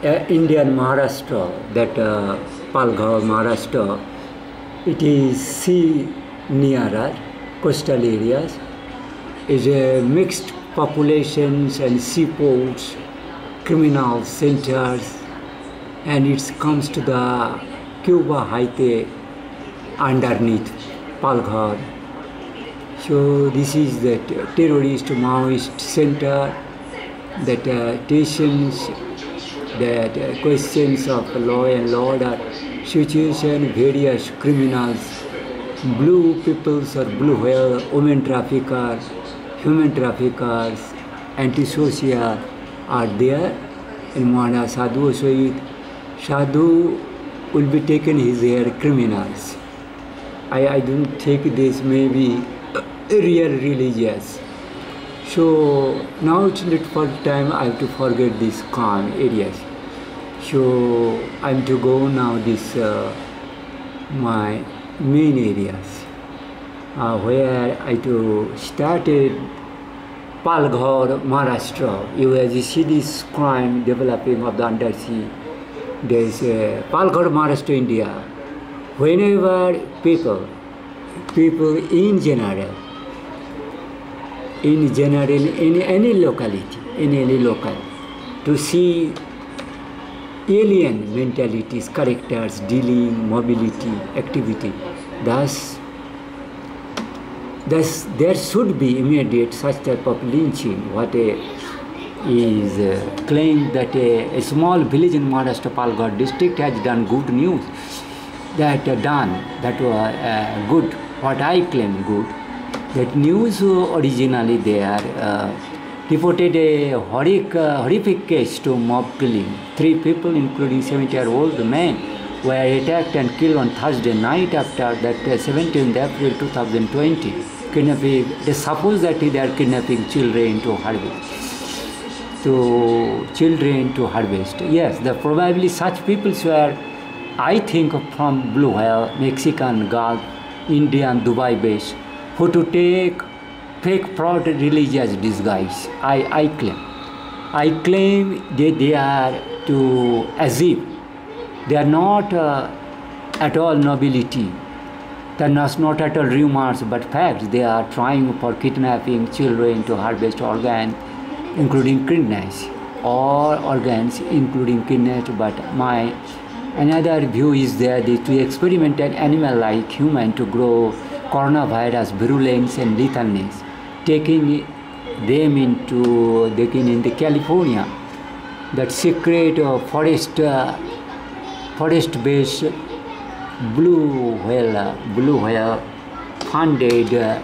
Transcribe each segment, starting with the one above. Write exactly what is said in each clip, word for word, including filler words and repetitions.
uh, Indian Maharashtra, that uh, Palghar, Maharashtra, it is sea nearer, coastal areas, is a mixed populations and seaports, criminal centers, and it comes to the Cuba Haite underneath Palghar. So this is the terrorist Maoist center, that uh, tensions, that uh, questions of law and order, situation, various criminals, blue peoples or blue whale, women traffickers, human traffickers, antisocial are there. In Mohana Sadhu Said, Sadhu will be taken his hair criminals. I, I don't take this maybe real religious. So now it's not for time I have to forget these calm areas. So I'm to go now this uh, my main areas uh, where I to started Palghar, Maharashtra. You as you see this crime developing of the undersea. There's uh, Palghar, Maharashtra, India. Whenever people, people in general, in general, in any locality, in any local, to see alien mentalities, characters, dealing, mobility, activity. Thus, thus there should be immediate such type of lynching. What a, is uh, claimed that a, a small village in Maharashtra Palghar district has done good news. That uh, done, that was uh, good, what I claim good. That news originally there uh, reported a horrific, uh, horrific case to mob killing. Three people, including seventy-year-old man, were attacked and killed on Thursday night after that uh, seventeenth April two thousand twenty. Kidnapping, they suppose that they are kidnapping children to harvest. To children to harvest. Yes, the probably such people were, I think, from Blue Whale, Mexican, Gulf, Indian, Dubai base, who to take fake fraud religious disguise. I, I claim. I claim that they are to, as if they are not uh, at all nobility. They are not, not at all rumors but facts. They are trying for kidnapping children to harvest organs, including kidneys, or organs including kidneys. But my another view is that to experiment an animal like human to grow coronavirus virulence and lethalness, taking them into taking into California, that secret uh, forest uh, forest based blue whale uh, blue whale funded uh,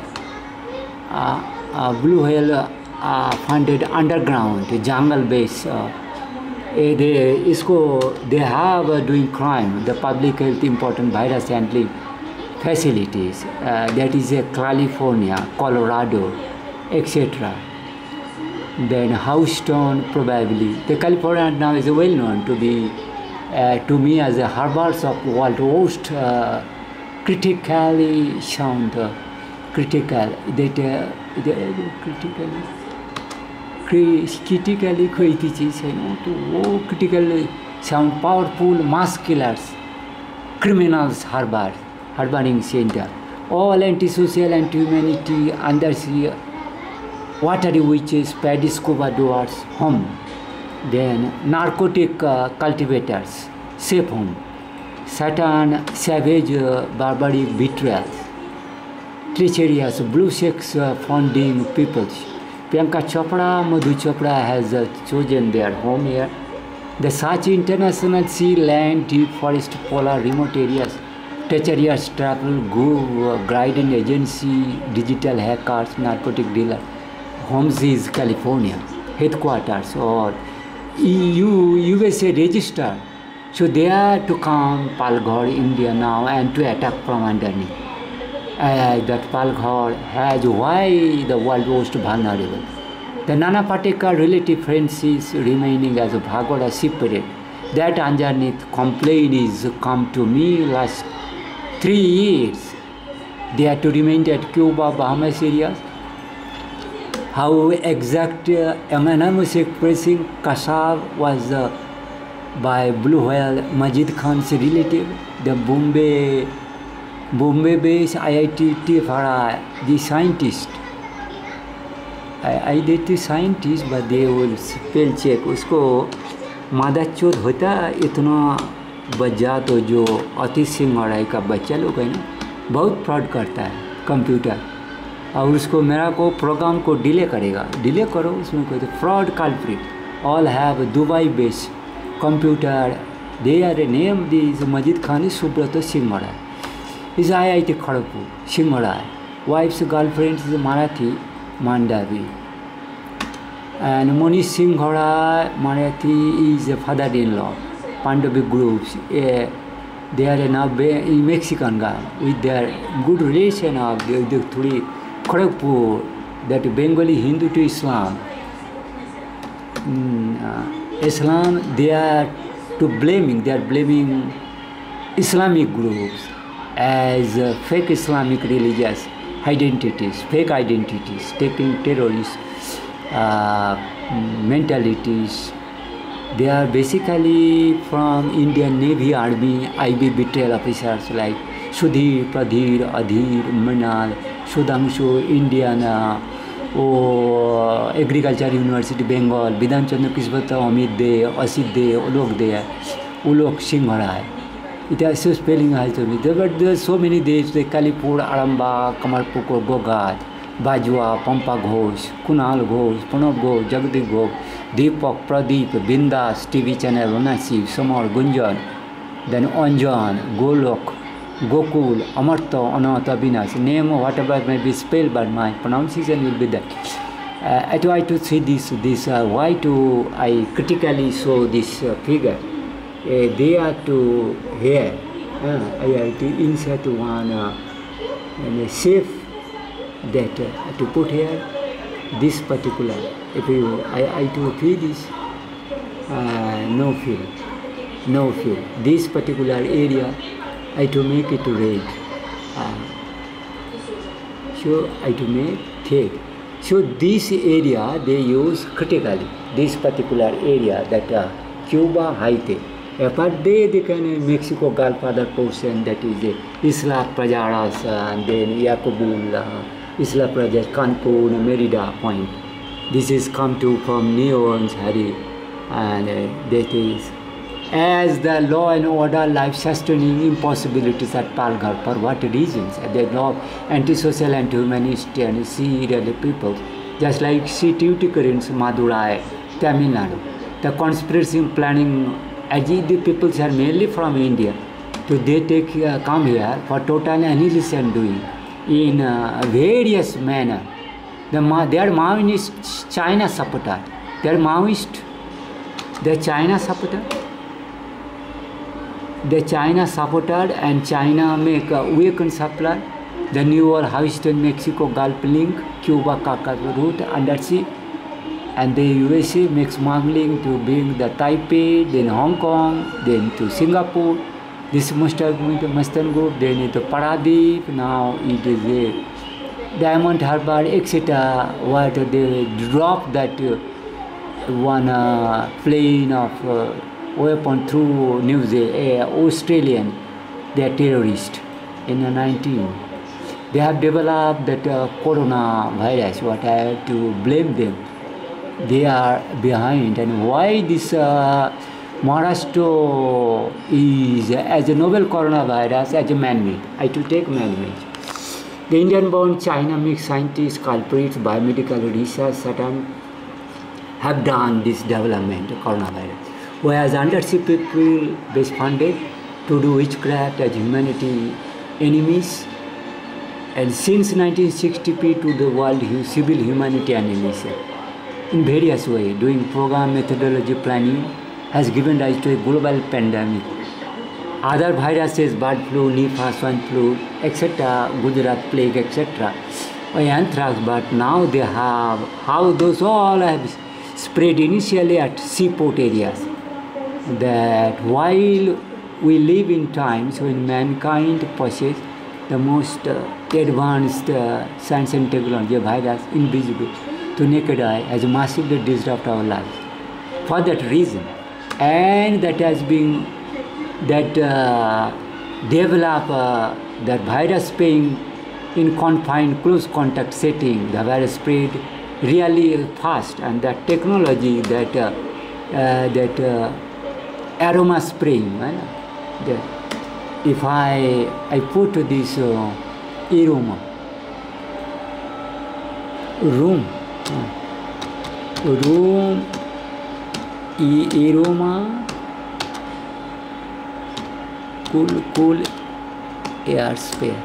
uh, uh, blue whale uh, funded underground jungle base. Uh, they, isko, they have uh, doing crime, the public health important virus handling facilities, uh, that is uh, California, Colorado, et cetera. Then Houston probably. The California now is well known to be, uh, to me as a harbors of world host, uh, critically sound, uh, critical, that uh, the, critically, critically critical, critical sound, powerful mass killers, criminals harbor. Harboring center, all antisocial, anti-humanity, undersea, watery witches, paddy scuba divers, home. Then narcotic uh, cultivators, safe home. Satan, savage, uh, barbaric betrayals. Treacherous, blue sex uh, funding peoples. Priyanka Chopra, Madhu Chopra has uh, chosen their home here. The such international sea, land, deep forest, polar, remote areas. Treacherous travel, go, uh, guiding agency, digital hackers, narcotic dealer. Homes is California, headquarters or E U, U S A registered. So they are to come Palghar, India now and to attack from underneath. Uh, that Palghar has why the world most vulnerable. The Nana Patekar relative friends is remaining as a Bhagwada separate. That underneath complaint is come to me last three years. They are to remain at Cuba, Bahamas areas. How exact uh, anonymous expressing Kasab was uh, by Blue Whale, Majid Khan's relative, the Bombay, Bombay-based I I T Tifara, the scientist. I, I did the scientist, but they will spell check. उसको मादा चोद होता इतना बच्चा तो जो अति सिंह अड़ाई का बच्चा लोग है ना बहुत फ्रॉड करता है कंप्यूटर और उसको मेरा को प्रोग्राम को डिले करेगा डिले करो उसमें कोई तो fraud culprit all have Dubai based computer they are name this Majid Khan Subrata Singh अड़ाई is I I T Kharagpur Singh अड़ाई wife's girlfriend is Marathi Mandavi. And Monish Singh Ghora Marathi is a father-in-law. Pandavi groups. Uh, they are now a Mexican guy with their good relation of the, the three Kharagpur, that Bengali Hindu to Islam. Mm, uh, Islam, they are to blaming, they are blaming Islamic groups as uh, fake Islamic religious identities, fake identities, taking terrorist uh, mentalities. They are basically from Indian Navy, Army, I B betrayal officers like Sudhir, Pradhir, Adhir, Manal, Sudhanshu, Indian uh, oh, Agriculture University, Bengal, Vidhan Chandra Kisbata, Amit De, Asit De, Ulok De, Ulok Singh Harai. It has so spelling has to be there, but there are so many days like Kalipur, Aramba, Kamalpur, Gogad, Bajwa, Pampa Ghosh, Kunal Ghosh, Punab Ghosh, Jagdi Ghosh, Deepak, Pradeep, Bindas, T V channel, Nasiv, Samar, Gunjan, then Anjan, Golok, Gokul, Amarta, Anata, Binas, name whatever may be spelled, but my pronunciation will be that. Uh, I try to see this, this uh, why to I critically show this uh, figure. Uh, they are to here, uh, I have to insert one uh, and a safe that uh, to put here this particular. If you, I, I to feel this, uh, no feel, no feel. This particular area, I to make it red. Uh, so I to make thick. So this area they use critically. This particular area that uh, Cuba, Haiti. Apart they, they can Mexico Godfather portion that is uh, Isla Prajaras uh, and then Yakubul, uh, Isla Prajas, Kanpur, Merida point. This is come to from New Orleans, Harry, and uh, that is as the law and order life sustaining impossibilities at Palghar. For what reasons? The law antisocial, anti-humanist and serial people, just like C. Tuticorin's Madurai, Tamil Nadu. The conspiracy planning. As the peoples are mainly from India, so they take uh, come here for total annihilation doing in uh, various manner. The they are Maoist China supporter. They are Maoist. The China supporter. The China supporter and China make a weekend supply. The New World Houston, Mexico Gulf link, Cuba Caucasus route undersea. And the U S A makes smuggling to bring the Taipei, then Hong Kong, then to Singapore. This must have been to Mustang Group, then to Paradip, now it is a Diamond Harbour, et cetera. What they drop that uh, one uh, plane of uh, weapon through New Zealand, uh, Australian, they are terrorists in the nineteen. They have developed that uh, coronavirus, what I have to blame them. They are behind, and why this uh, Maharashtra is as a novel coronavirus as a man-made. I to take man-made. The Indian-born China mixed scientists, culprits, biomedical research, certain have done this development coronavirus. Whereas undersea people best funded to do witchcraft as humanity enemies, and since nineteen sixty p to the world civil humanity annihilation. In various ways, doing program methodology planning has given rise to a global pandemic. Other viruses, bird flu, Nipah, swine flu, et cetera, Gujarat plague, et cetera, anthrax, but now they have, how those all have spread initially at seaport areas. That while we live in times when mankind possesses the most uh, advanced uh, science and technology, virus invisible to naked eye has massively disrupted our lives. For that reason, and that has been that uh, develop uh, that virus spraying in confined close contact setting. The virus spread really fast, and that technology that uh, uh, that uh, aroma spraying, right? The, if I I put this uh, aroma room uh, room e aroma cool cool air spray.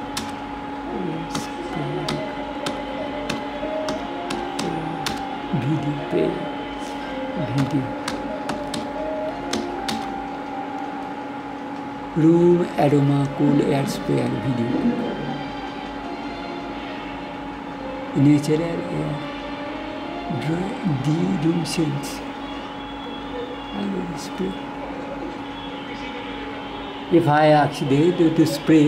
Video play video room aroma cool air spray video natural air dry the room sense I will spray. If I actually do to spray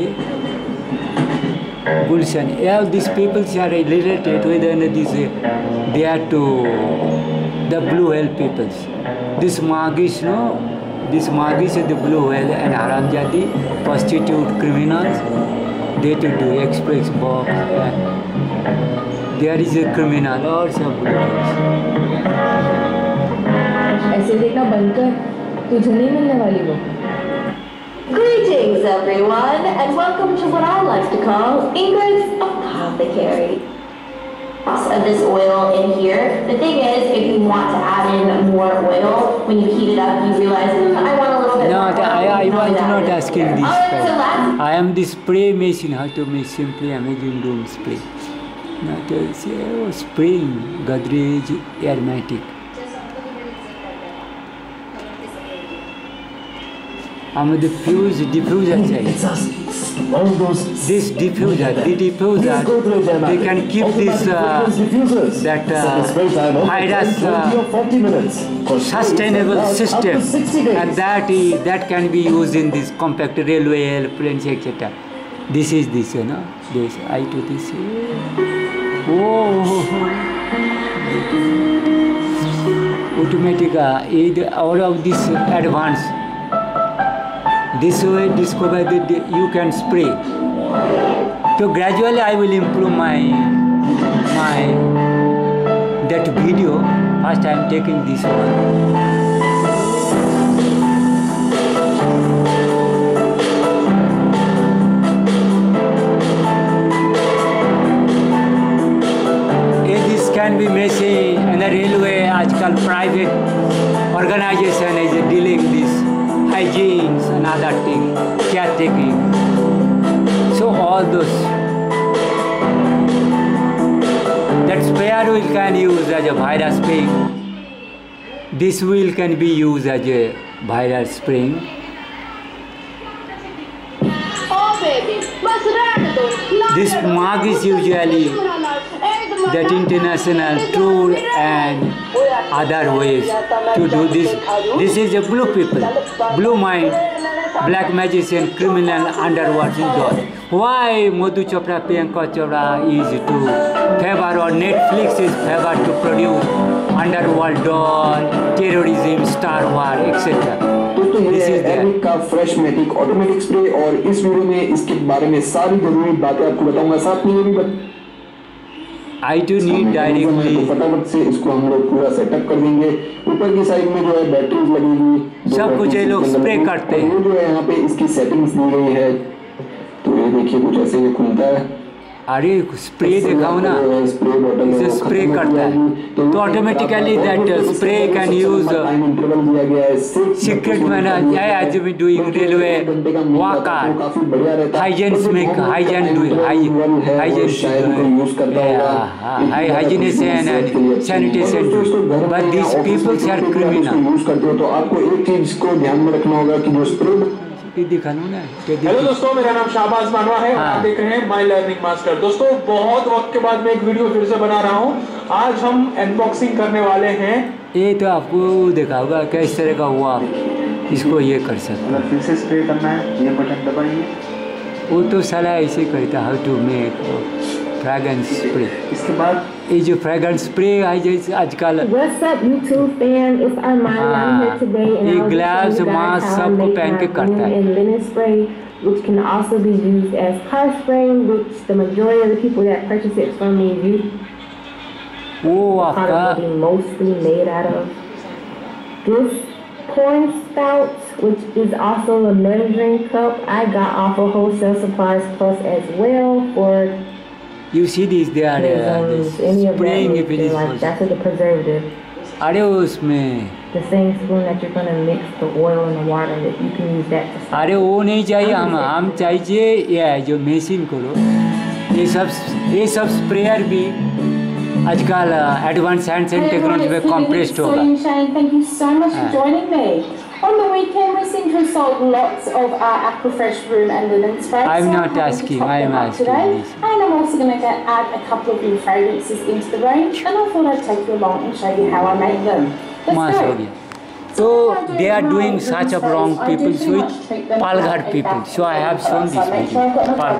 Gulshan, all these people are related with this, they are to the blue whale peoples. This Magish, no? This Magish is the blue whale and Haramjadi, prostitute criminals, they to do express box. There is a criminal or some blue whales. ऐसे देखना बंद कर, तुझे नहीं मिलने वाली वो. Greetings everyone, and welcome to what I like to call Ingrid's Apothecary. Of this oil in here. The thing is, if you want to add in more oil, when you heat it up, you realize, mm, I want a little bit no, more oil. I, I No, was that not is asking here. this. Alright, so last I am the spray machine, how to make simply amazing room spray. Not a oh, spraying, Godrej aromatic. I'm the fuse diffuser side. This diffuser, the diffuser, they can keep this uh, that uh, virus uh, sustainable system, and that is, that can be used in this compact railway, airplanes, et cetera. This is this, you know, this I to this. Oh, automatic. Uh, all of this advanced. This way, discover that you can spray. So gradually, I will improve my my that video. First, I am taking this one. This can be messy, and the railway, आजकल private organization is dealing this. Hygiene and other things, caretaking. So all those. That sprayer wheel can use as a virus spraying. This wheel can be used as a virus spraying. Oh baby, This mug is usually that international tour and other ways to do this. This is a blue people, blue mind, black magician, criminal, underworld doll. Why Madhu Chopra, Priyanka Chopra is to favor, or Netflix is favor to produce underworld doll, terrorism, Star Wars, et cetera. दोस्तों ये है एरविक का fresh मैटिक automatic spray, और इस video में इसके बारे में सारी जरूरी बातें आपको बताऊंगा। साथ में ये भी बत... I do need directly. तो फटाफट से इसको हम लोग पूरा सेटअप कर देंगे। ऊपर की साइड में जो है बैटरीज लगेगी, सब कुछ ये लोग स्प्रे करते हैं। ये जो है यहाँ पे इसकी सेटिंग्स दी गई है, तो ये देखिए कुछ ऐसे ये खुलता है। अरे स्प्रे दिखाओ ना, इसे स्प्रे करता है तो automatically that spray can use secret man आज भी doing railway walk are hygiene make hygiene do hygiene hygienation and sanitation but this peoples are criminal. Use करते हो तो आपको एक चीज को ध्यान में रखना होगा कि जो स्प्रे हेलो दोस्तों, मेरा नाम शाहबाज मानवा है। हाँ। आप देख रहे हैं माय लर्निंग मास्टर। दोस्तों बहुत वक्त के बाद मैं एक वीडियो फिर से बना रहा हूँ। आज हम अनबॉक्सिंग करने वाले हैं। ये तो आपको देखा होगा किस तरह का हुआ, इसको ये कर सकते अगर फिर से स्प्रे करना है ये बटन दबाइए। वो तो साला ऐसे करता how to make fragrance spray. इसके बाद ये जो फ्रेगरेंस स्प्रे है जैसे आजकल What's up, YouTube fam? It's Armani. I'm here today, and ये I'll be gloves showing you mask guys how I सबको make पहन my के करता room है। and linen spray, which can also be used as car spray, which the majority of the people that purchase it from me use. वो Product आपका will be mostly made out of this pouring spout, which is also a measuring cup. I got off of Wholesale Supplies Plus as well for you see this they are uh, prisons, this any of that spraying if it nature. is Like for- that's what the preservative. अरे उसमें The same spoon that you're gonna mix the oil and the water that you can use that to stop. अरे वो नहीं चाहिए हम हम चाहिए ये जो मशीन करो ये सब ये सब स्प्रेयर भी आजकल advance hand Hey everyone, technology में it's Vivian, कंप्रेस्ड Celine होगा। Shane. Thank you so much for Ah. joining me. On the weekend, we seem to have sold lots of our Aquafresh room and linen spray. I'm so not I'm having to asking, top I am them up asking today. this. And I'm also going to add a couple of new fragrances into the range. And I thought I'd take you along and show you how I make them. Let's मस्त हो go. गया। So they are doing such a wrong people with Palghar people. So I have shown this video.